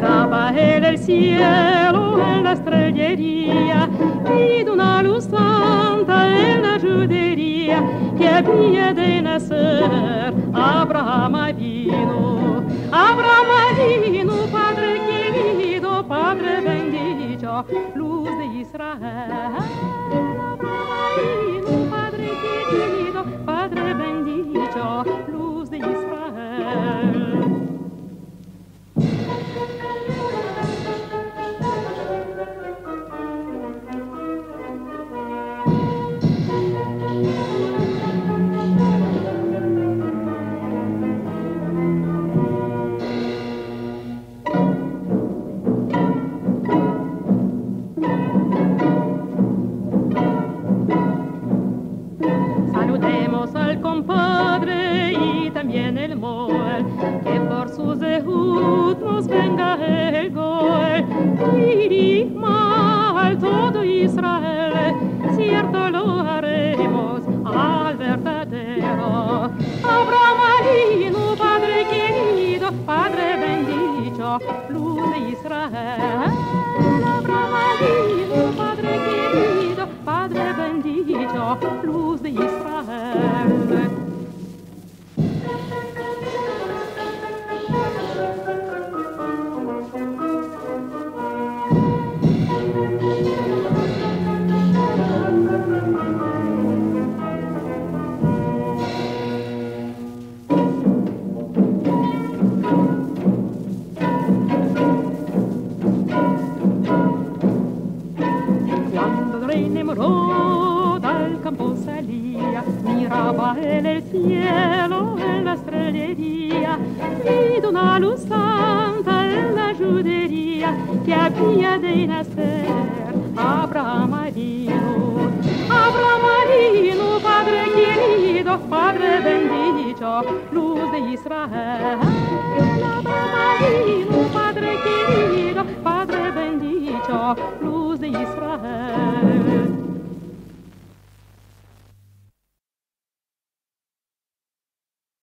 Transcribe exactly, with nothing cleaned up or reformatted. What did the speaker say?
miraba él el cielo en la estrellería, y de una luz santa en la judería que había de nacer Abraham vino. Abraham vino, Padre querido, Padre bendito, luz de Israel. Abraham vino, Padre querido, Padre bendito, luz de Israel. Saludemos al compadre y también el Moel, que por su zehut nos venga el Goel. Dirima al todo Israel, cierto lo haremos al verdadero. Abraham vino, Padre querido, Padre bendito, luz de Israel. Abraham vino, Padre querido, Padre bendito, luz de Israel. Cuando el rey Nemrod al campo salía, miraba él el cielo en la estrellería, y de una luz santa en la judería que había de nacer Abraham vino. Abraham vino, Padre querido, Padre bendito, luz de Israel. Abraham vino, Padre querido, Padre bendito, luz de Israel.